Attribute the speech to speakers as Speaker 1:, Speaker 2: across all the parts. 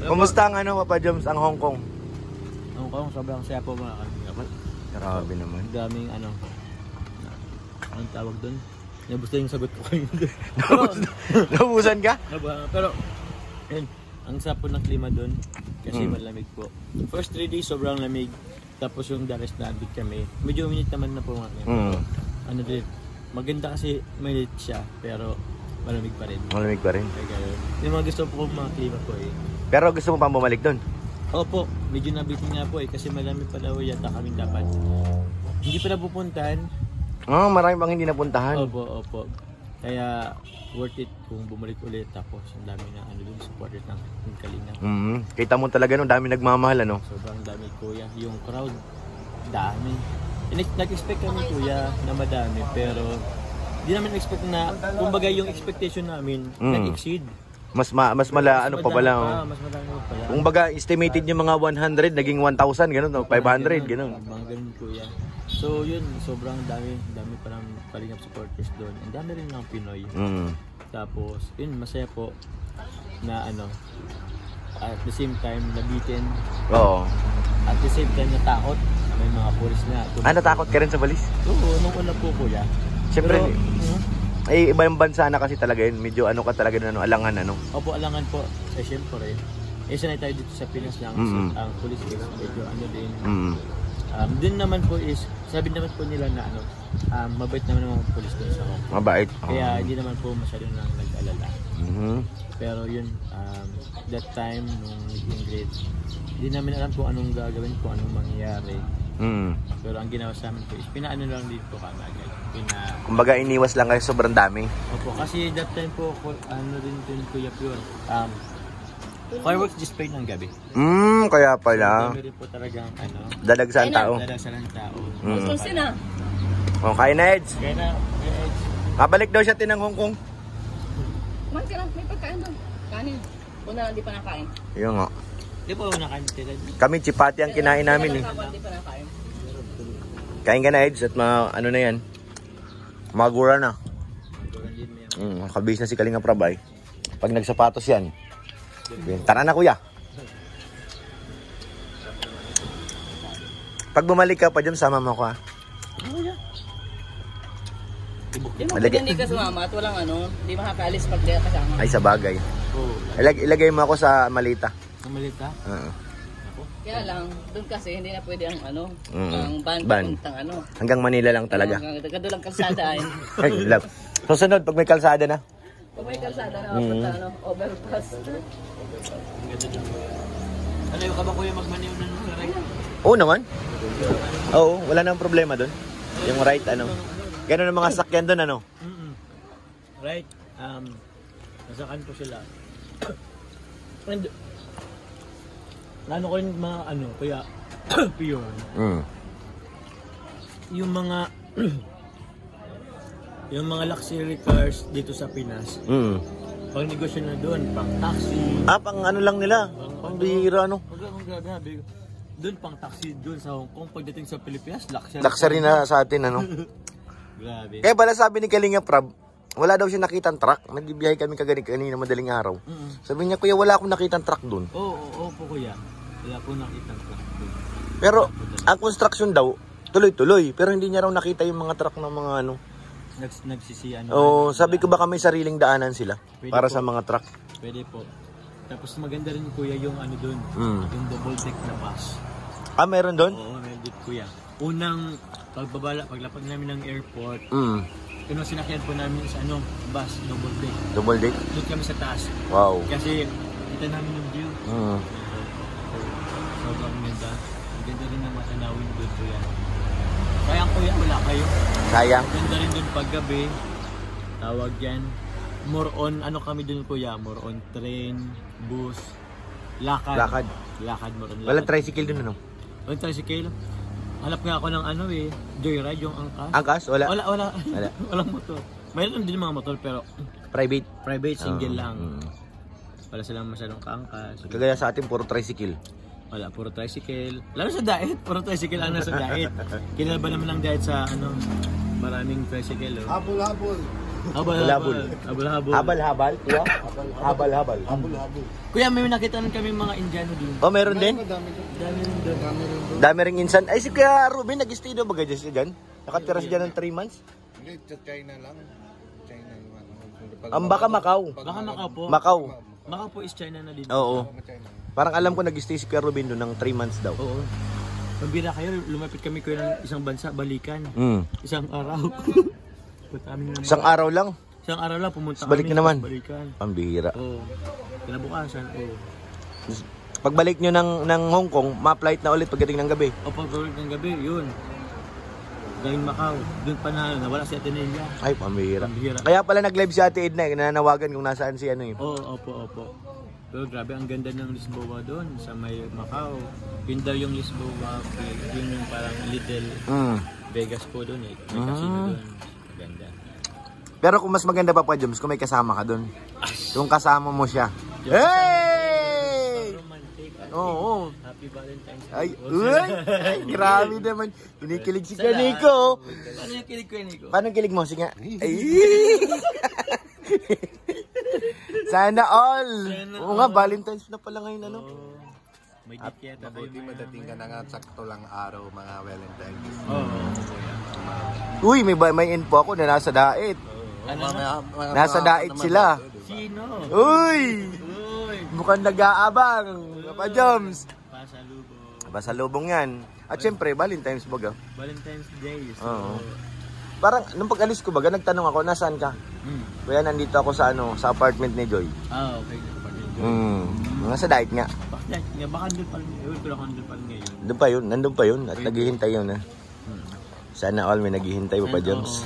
Speaker 1: Kumusta ang ano, Papa Joms, ang Hong Kong?
Speaker 2: Hong Kong, sobrang saya po mga kaibigan.
Speaker 1: Grabe naman.
Speaker 2: Daming ano, anong tawag doon? Nabusta yung sagot ko kayo.
Speaker 1: Nabusan ka?
Speaker 2: Pero, yun, ang sarap po ng klima doon kasi malamig po. First 3 days sobrang lamig. Tapos yung the rest na abit kami. Medyo uminit naman na po nga. Ano din, maganda kasi mainit siya pero malamig pa rin.
Speaker 1: Malamig pa rin.
Speaker 2: Yung mga gusto po mga klima po eh.
Speaker 1: Pero gusto mo pang bumalik doon?
Speaker 2: Opo, medyo nabitin nga po eh kasi malamig pa daw yata kami dapat. Hindi pa napupuntahan.
Speaker 1: Marami pang hindi napuntahan.
Speaker 2: Opo. Kaya worth it kung bumalik ulit tapos ang dami na ano dun supporters ng Kalinga.
Speaker 1: Kita mo talaga no, dami nagmamahal ano.
Speaker 2: Sobrang dami kuya, yung crowd dami. Nag-expect kami kuya na madami pero di namin expect na kumbaga yung expectation namin nag-exceed. Mas ano pa pala. Mas madami pa pala. Kumbaga
Speaker 1: estimated yung mga 100 naging 1,000 ganun, 500 ganun.
Speaker 2: Mga ganun kuya. So yun, sobrang dami pa ng Kalingap supporters doon. Ang dami rin ng Pinoy. Tapos, yun, masaya po na ano, at the same time, nabitin.
Speaker 1: Oo.
Speaker 2: At the same time, natakot. May mga pulis na.
Speaker 1: Natakot ka rin sa balis?
Speaker 2: Oo, nung una po kuya.
Speaker 1: Siyempre, iba yung bansa na kasi talaga yun. Medyo ano ka talaga na alangan ano.
Speaker 2: Opo, alangan po. Eh, siyempre. Sanay tayo dito sa Pinas lang. Ang pulis is medyo ano din. Din naman po is, sabi naman po nila na ano, mabait naman ang mga pulis doon sa Hong Kong.
Speaker 1: Mabait.
Speaker 2: Kaya hindi naman po masyadong nang nag-alala. Pero yun, that time, nung naging grade, hindi namin alam kung anong gagawin, kung anong mangyayari. Pero ang ginawa sa amin po is, pinaano lang din po kami agad.
Speaker 1: Kumbaga iniwas lang kayo sobrang dami.
Speaker 2: Opo, kasi that time po, ano rin din Kuya Pure, fireworks display ng gabi.
Speaker 1: Kaya pala.
Speaker 2: So, rin po talagang ano,
Speaker 1: dadagsan tao.
Speaker 2: Dadagsan ng tao.
Speaker 3: Susin na.
Speaker 1: Kain na Eds.
Speaker 2: Kaya na, Eds.
Speaker 1: Kabalik daw siya tinang Hong Kong.
Speaker 3: Man ka na, may pagkain doon. Kanin. Una hindi pa nakain.
Speaker 1: Yun nga.
Speaker 2: Di po nakain sila.
Speaker 1: Kami chipati ang kinain namin eh.
Speaker 3: Hindi pa nakain.
Speaker 1: Kain ka na Eds at ano na yan. Magura na. Kabis na si Kalinga Prabay. Pag nagsapatos yan. Tara na kuya. Pag bumalik ka pa dyan, sama mo ako ha.
Speaker 3: Hindi ka sumama at walang ano, hindi makakaalis pag kasama.
Speaker 1: Ay sa bagay. Ilagay mo ako sa malita.
Speaker 2: Sa malita?
Speaker 3: Kaya lang, doon kasi hindi na pwede ang ano, ang van. Ano.
Speaker 1: Hanggang Manila lang talaga.
Speaker 3: Hanggang doon lang kalsada ay.
Speaker 1: Ay, love. Susunod, pag may kalsada na.
Speaker 3: Pag may kalsada na, ano, overpass.
Speaker 2: Ano yung ka ba kuya magmaniw ng right?
Speaker 1: Oo naman. Oo, wala nang problema doon. Yung right, ano. Gano'n ang mga sakyan doon, ano.
Speaker 2: Right, nasakan po sila. And, lalo ko yung mga ano, kaya pure. Yung mga yung mga luxury cars dito sa Pinas. Pang negosyo na doon, pang taxi.
Speaker 1: Pang ano lang nila. Pang bihira, ano.
Speaker 2: Grabe. Doon pang taxi doon sa Hong Kong. Pagdating sa Pilipinas, luxury.
Speaker 1: Luxury na sa atin, ano.
Speaker 2: Grabe.
Speaker 1: Kaya pala sabi ni Kalinga Prab, wala daw siya nakitang truck. Nagbibiyahe kami kanina madaling araw. Sabi niya, kuya, wala akong nakitang truck doon.
Speaker 2: Oo po kuya. Wala po nakitang truck doon.
Speaker 1: Pero, ang construction daw, tuloy-tuloy. Pero hindi niya raw nakita yung mga truck ng mga ano.
Speaker 2: Nagsisiyan.
Speaker 1: Sabi ko baka may sariling daanan sila
Speaker 2: pwede
Speaker 1: para
Speaker 2: po
Speaker 1: sa mga truck.
Speaker 2: Pwede po. Tapos maganda rin kuya yung ano doon, yung double deck na bus.
Speaker 1: Meron doon?
Speaker 2: Oo, meron din kuya. Unang paglapag namin ng airport, sinakyan po namin sa bus, double deck.
Speaker 1: Double deck?
Speaker 2: Doon kami sa taas.
Speaker 1: Wow.
Speaker 2: Kasi kita namin yung view. Sobrang ganda. Maganda rin ang matanawin doon kuya. Sayang kuya, wala kayo.
Speaker 1: Sayang.
Speaker 2: Ganda rin doon paggabi. Tawag yan. More on, ano kami doon kuya? More on train, bus, lakad. Lakad, more on lakad.
Speaker 1: Walang tricycle doon, ano?
Speaker 2: Walang tricycle? Hanap nga ako ng joyride, yung angkas.
Speaker 1: Angkas? Wala?
Speaker 2: Wala. Walang motor. Mayroon din mga motor pero private, single lang. Wala silang masyadong kaangkas.
Speaker 1: Kagaya sa atin, puro tricycle.
Speaker 2: Wala, puro tricycle. Lalo sa diet, puro tricycle ang nasa diet. Kinalaban naman ng diet sa maraming tricycle.
Speaker 4: Habol.
Speaker 1: Habal-habal.
Speaker 2: Habal-habal.
Speaker 1: Habal-habal, kuya? Habal-habal.
Speaker 2: Kuya, may nakita rin kami mga Indiano din.
Speaker 1: Oh, meron din?
Speaker 2: Dami rin doon.
Speaker 1: Dami ring insan. Ay, si Kuya Ruben, nag-stay daw ba siya dyan? Nakatira siya dyan ng 3 months?
Speaker 4: Hindi, sa China lang. China yung ano.
Speaker 1: Ang baka Macau.
Speaker 2: Baka Macau po.
Speaker 1: Macau.
Speaker 2: Macau po is China na din.
Speaker 1: Oo.
Speaker 4: China.
Speaker 1: Parang alam ko nag-stay si Kuya Ruben doon ng 3 months daw.
Speaker 2: Oo. Pambira kayo, lumapit kami kuya ng isang bansa, balikan. Isang araw.
Speaker 1: Isang araw lang.
Speaker 2: Isang araw lang, pumunta
Speaker 1: Balik
Speaker 2: kami.
Speaker 1: na naman.
Speaker 2: Balikan.
Speaker 1: Pambihira.
Speaker 2: Oo. Kinabukasan, oo.
Speaker 1: Pagbalik nyo ng Hong Kong, ma-flight na ulit pagdating ng gabi.
Speaker 2: O pagbalik ng gabi, yun. Gawin Macau. Doon pa na, nawala si Atenea.
Speaker 1: Ay, pambihira.
Speaker 2: Pambihira.
Speaker 1: Kaya pala nag-live si Ate Edna, nananawagan kung nasaan si ano eh.
Speaker 2: Oo, opo. Pero grabe, ang ganda ng Lisboa doon sa may Macau. Yun daw yung Lisboa, yun yung parang little Vegas po doon eh. May casino doon. Maganda.
Speaker 1: Pero kung mas maganda pa Joms, kung may kasama ka doon. Yung kasama mo siya. Hey!
Speaker 2: Romantic.
Speaker 1: Oo.
Speaker 2: Happy Valentine's Day.
Speaker 1: Ay, ay, grabe naman. Kinikilig si Kuya Nico.
Speaker 2: Paano yung kilig ko yun, Nico?
Speaker 1: Paano kilig mo? Sige nga. Ay! Sana all. Oo nga, Valentine's na pala ngayon ano.
Speaker 2: May dikyeta kayo.
Speaker 4: Mabuti madating ka na nga, sakto lang araw, mga Valentine's.
Speaker 2: Oo.
Speaker 1: Uy, may info ako na nasa Dait.
Speaker 2: Ano na?
Speaker 1: Nasa Dait sila.
Speaker 2: Sino?
Speaker 1: Uy!
Speaker 2: Uy!
Speaker 1: Mukhang nag-aabang. Papa Joms.
Speaker 2: Pasalubong.
Speaker 1: Pasalubong yan. At syempre, Valentine's baga.
Speaker 2: Valentine's Day. So,
Speaker 1: Oo. Parang, nung pag-alis ko baga, nagtanong ako, nasaan ka? Kuya, nandito ako sa sa apartment ni Joy.
Speaker 2: okay.
Speaker 1: Nasa Dait nga.
Speaker 2: Bakit? Baka doon pa rin. Ewan ko lang kung doon pa rin ngayon.
Speaker 1: Doon pa yun, nandun pa yun. At naghihintay yun Sana all may naghihintay Papa Joms.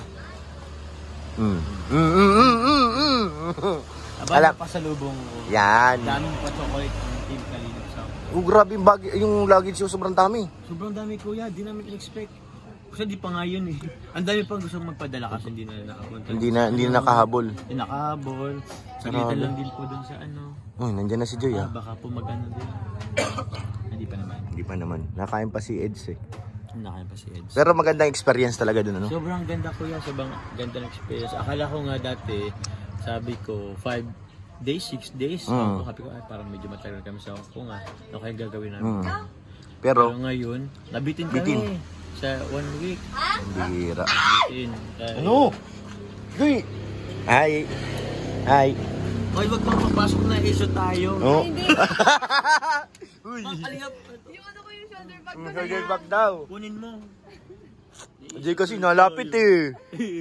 Speaker 2: Aba, pasalubong ko.
Speaker 1: Yan.
Speaker 2: Daming pa chocolate ng Team Kalingap sa
Speaker 1: Grabe yung yung luggage yung sobrang dami.
Speaker 2: sobrang dami kuya, di namin in-expect. Kasi di pa nga yun eh. Ang dami pang gusto magpadala kasi hindi na nakapunta.
Speaker 1: Hindi na nakahabol.
Speaker 2: Hindi nakahabol. Sagitan lang din po dun sa ano.
Speaker 1: Oh, nandiyan na si Joy
Speaker 2: Baka po mag-ano din. Hindi pa naman.
Speaker 1: Hindi pa naman. Nakain pa si Eds eh.
Speaker 2: Nakain pa si Eds.
Speaker 1: Pero magandang experience talaga dun ano.
Speaker 2: Sobrang ganda kuya, sobrang ganda ng experience. Akala ko nga dati, sabi ko 5 days, 6 days. Sabi ko, ay parang medyo matagal kami sa Hong Kong okay gagawin namin. Pero ngayon, nabitin kami sa 1 week.
Speaker 1: Ang bihira.
Speaker 2: Nabitin.
Speaker 1: Ano? Joy! Hi!
Speaker 2: Hoy, wag kang papasok na iso tayo.
Speaker 1: Oh.
Speaker 3: Hindi.
Speaker 1: Uy!
Speaker 2: Alingap,
Speaker 3: Yung ano ko yung shoulder bag ko na
Speaker 1: Shoulder
Speaker 3: yan.
Speaker 1: bag daw.
Speaker 2: kunin mo.
Speaker 1: Joy kasi nalapit eh.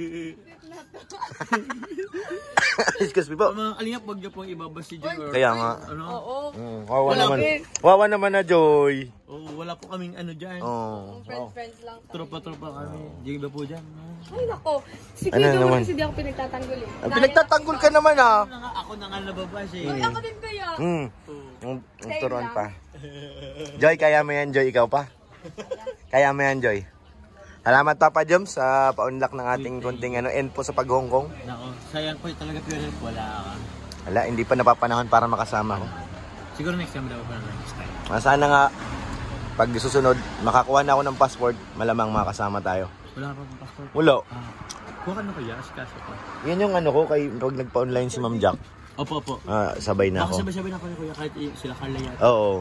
Speaker 1: Excuse me po.
Speaker 2: Mga alingap, wag niyo pong ibabas si Joy.
Speaker 1: Kaya nga.
Speaker 2: Ano?
Speaker 3: Oo.
Speaker 1: Wawa
Speaker 2: Wala
Speaker 1: naman.
Speaker 3: din.
Speaker 1: Wawa naman na Joy.
Speaker 2: Wala po kaming ano dyan.
Speaker 1: Oh.
Speaker 3: Friends lang.
Speaker 2: Tropa-tropa kami. Di ba po dyan?
Speaker 3: Ay nako. Si
Speaker 1: Ano
Speaker 3: Kuya
Speaker 1: naman?
Speaker 3: kasi di ako pinagtatanggol eh.
Speaker 1: Ang pinagtatanggol ka naman
Speaker 2: Ako na nga nababas eh.
Speaker 3: Ay, ako din kaya.
Speaker 1: Ang turuan pa. Joy, kaya mo yan Joy, ikaw pa? Kaya mo yan Joy. Salamat Papa Joms sa paunlak ng ating konting info sa pag-Hongkong.
Speaker 2: Nako, sayang po talaga pero wala ka.
Speaker 1: Wala, hindi pa napapanahon para makasama ko.
Speaker 2: Siguro next time daw pa na next time.
Speaker 1: Sana nga, pag susunod, makakuha na ako ng passport, malamang makasama tayo.
Speaker 2: Wala pa pang passport.
Speaker 1: Wala.
Speaker 2: Kuha ka na kaya, kaso pa.
Speaker 1: Yan yung ano ko, pag nagpa-online si Ma'am Jack,
Speaker 2: Opo.
Speaker 1: sabay na ako.
Speaker 2: Sabay-sabay na kuya kahit sila Carla yata.
Speaker 1: Oo,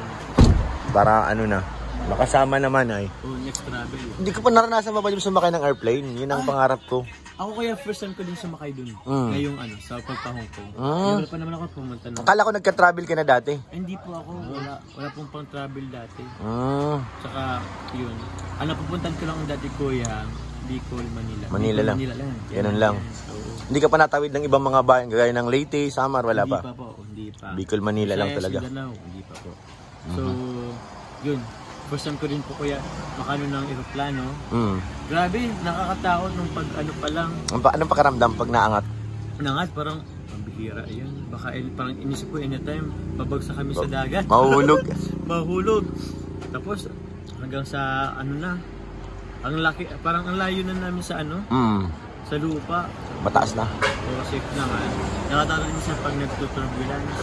Speaker 1: para ano na, makasama naman ay.
Speaker 2: Next travel.
Speaker 1: Hindi ko pa naranasan pa sumakay ng airplane, yun ang pangarap ko.
Speaker 2: Ako kaya first time ko din sumakay dun. Ngayong sa pagpa-Hong Kong. Wala pa naman ako pumunta na.
Speaker 1: Akala ko nagka-travel ka na dati.
Speaker 2: Hindi po ako, wala pong pang travel dati. Tsaka yun. Pupuntan ko lang dati kuya, Bicol, Manila.
Speaker 1: Manila lang. Ganun lang.
Speaker 2: So,
Speaker 1: Hindi ka pa natawid ng ibang mga bayan, gaya ng Leyte, Samar, wala pa.
Speaker 2: Hindi pa.
Speaker 1: Bicol, Manila lang talaga.
Speaker 2: Mindanao, hindi pa po. So, yun. First time ko rin po kuya, makano ng eroplano. Grabe, nakakatakot nung pag pa lang.
Speaker 1: Anong pakaramdam pag naangat?
Speaker 2: Nangat, parang pambihira yan. Baka parang inisip ko anytime, babagsak kami sa dagat.
Speaker 1: Mahulog.
Speaker 2: Mahulog. Tapos, hanggang sa ang laki, parang ang layo na namin sa sa lupa.
Speaker 1: Mataas na.
Speaker 2: O safe naman. Nakatawa rin siya pag nagtuturbulence.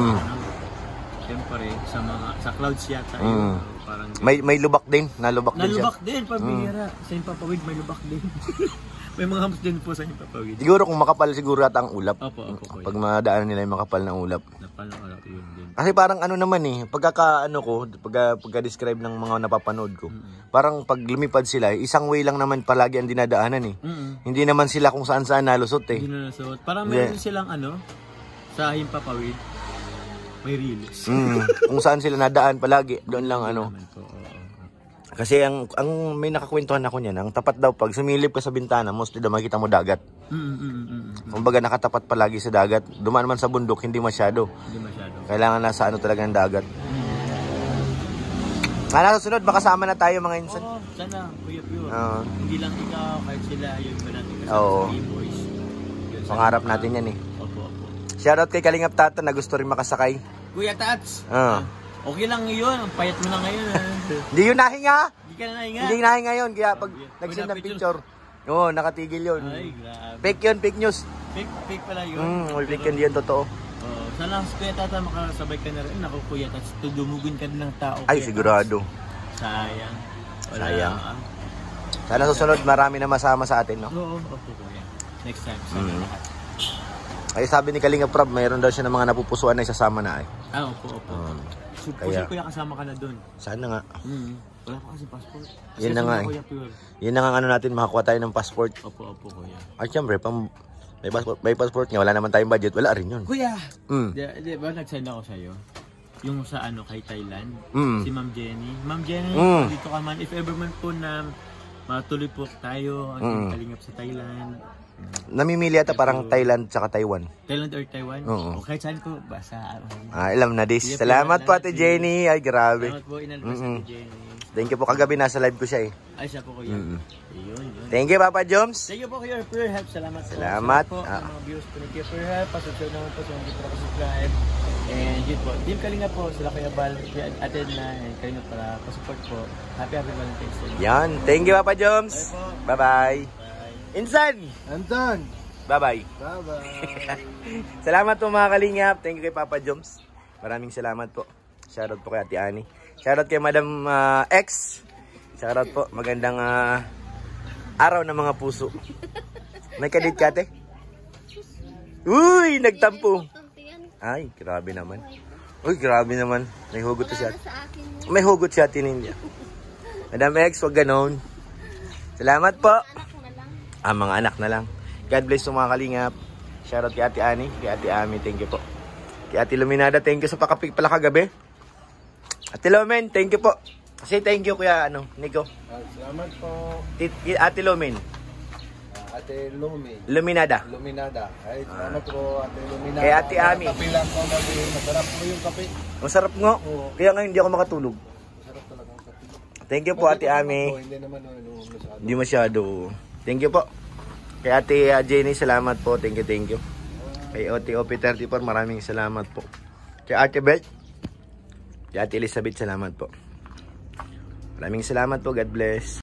Speaker 2: Siyempre, sa clouds yata yun. Parang
Speaker 1: May lubak din, nalubak din siya.
Speaker 2: nalubak din, pambihira. Sa Impapawid, may lubak din. May mga hams din po sa Himpapawid.
Speaker 1: Siguro kung makapal siguro at ang ulap.
Speaker 2: Opo, kuya.
Speaker 1: Pag madaanan nila yung makapal na ulap.
Speaker 2: Napal na ulap yun din.
Speaker 1: Kasi parang ano naman pagka-describe ng mga napapanood ko, parang pag lumipad sila, isang way lang naman palagi ang dinadaanan eh. Hindi naman sila kung saan-saan nalusot eh.
Speaker 2: Hindi na nasuot. Parang meron silang sa Himpapawid, may reels.
Speaker 1: Kung saan sila nadaan palagi, doon lang Kasi ang may nakakwentuhan ako niyan, ang tapat daw pag sumilip ka sa bintana, mostly daw makita mo dagat. Kumbaga nakatapat palagi sa dagat. Dumaan man sa bundok, hindi masyado.
Speaker 2: Hindi masyado.
Speaker 1: Kailangan nasa talaga ng dagat. Sa susunod, makasama na tayo mga insan.
Speaker 2: Oo, sana, Kuya Pure. Hindi lang ikaw, kahit sila, yun ba natin kasi
Speaker 1: Oo.
Speaker 2: sa boys.
Speaker 1: Pangarap natin yan eh.
Speaker 2: Opo.
Speaker 1: Shoutout kay Kalingap Tata na gusto rin makasakay.
Speaker 2: Kuya Tats,
Speaker 1: Ah.
Speaker 2: okay lang yun. Ang payat mo na ngayon.
Speaker 1: Hindi yun nahinga!
Speaker 2: Hindi ka na nahinga.
Speaker 1: Hindi nahinga yun. Kaya pag nag-send ng
Speaker 2: Wala
Speaker 1: picture, oo, nakatigil yun.
Speaker 2: Ay, grabe.
Speaker 1: Fake yun, fake news.
Speaker 2: Fake pala yun.
Speaker 1: Fake yun, totoo.
Speaker 2: Sana Kuya Tata makasabay ka na rin. Naku Kuya Tats, tudumugun ka din ng tao.
Speaker 1: Ay,
Speaker 2: Kuya
Speaker 1: sigurado.
Speaker 2: Tats. Sayang.
Speaker 1: Sayang. Sana susunod, marami na masama sa atin, no?
Speaker 2: Oo, opo Kuya. Next time, sana lahat.
Speaker 1: Ay, sabi ni Kalingap Prab, mayroon daw siya ng mga napupusuan na isasama na ay.
Speaker 2: Opo.
Speaker 1: Kaya-
Speaker 2: Kuya kasama ka na doon.
Speaker 1: Sana nga.
Speaker 2: Wala pa kasi passport.
Speaker 1: Yun na nga eh.
Speaker 2: Kuya Pure.
Speaker 1: Yun na nga ang ano natin, makakuha tayo ng passport.
Speaker 2: Opo Kuya.
Speaker 1: At syempre, may passport nga, wala naman tayong budget, wala rin yun.
Speaker 2: Kuya!
Speaker 1: Mm.
Speaker 2: Di ba nag-send ako sa'yo? Yung sa kay Thailand,
Speaker 1: Mm.
Speaker 2: si Ma'am Jenny. Ma'am Jenny, dito ka man, if ever man po na matuloy po tayo, ang kalingap sa Thailand.
Speaker 1: Namimili ata parang Thailand tsaka Taiwan.
Speaker 2: Thailand or Taiwan?
Speaker 1: Oo.
Speaker 2: O kahit saan ko, basta.
Speaker 1: Alam na this. Salamat po Ate Jenny. Ay, grabe.
Speaker 2: Salamat po, inalabas ni Jenny.
Speaker 1: Thank you po. Kagabi nasa live ko siya eh.
Speaker 2: Ay, siya po Kuya. Yun.
Speaker 1: Thank you, Papa Joms.
Speaker 2: Thank you po Kuya Pure Help. Salamat po.
Speaker 1: Salamat.
Speaker 2: Po ang mga viewers po ni Kuya Pure Help. Pasubscribe naman po sa mga dito na subscribe. And yun po. Team Kalinga po. Sila Kuya Bal. Kuya Aten na. And Kalinga para pasupport po. Happy Valentine's Day.
Speaker 1: Yan. Thank you, Papa Joms. Bye-bye. Insan.
Speaker 4: Anton!
Speaker 1: Bye-bye.
Speaker 4: Bye-bye!
Speaker 1: Salamat po mga Kalingap. Thank you kay Papa Joms. Maraming salamat po. Shoutout po kay Ate Ani. Shoutout kay Madam X. Shoutout po. Magandang araw ng mga puso. May kadit ka, ate? Uy, nagtampo. Ay, grabe naman. Uy, grabe naman. May hugot to siya. May hugot siya, Ninja. Madam X, wag ganon. Salamat po. Mga anak na lang. God bless po mga Kalingap. Shoutout kay Ate Ani, kay Ate Ami, thank you po. Kay Ate Luminada, thank you sa pakapik pala kagabi. Ate Lumen, thank you po. Kasi thank you kuya Nico.
Speaker 4: Salamat po.
Speaker 1: Ate Lumen.
Speaker 4: Ate Lumi.
Speaker 1: Luminada.
Speaker 4: Luminada. Ay, salamat po Ate Luminada.
Speaker 1: Kay Ate Ami.
Speaker 4: Kape lang po gabi. Masarap po yung kape.
Speaker 1: Masarap nga.
Speaker 4: Oo.
Speaker 1: Kaya ngayon hindi ako makatulog.
Speaker 4: Masarap talaga ang kape.
Speaker 1: Thank you po Ate Ami.
Speaker 4: Hindi naman masyado.
Speaker 1: Hindi masyado. Thank you po. Kay Ate Jenny, salamat po. Thank you. Kay OTOP34, maraming salamat po. Kay Ate Beth. Kay Ate Elizabeth, salamat po. Maraming salamat po. God bless.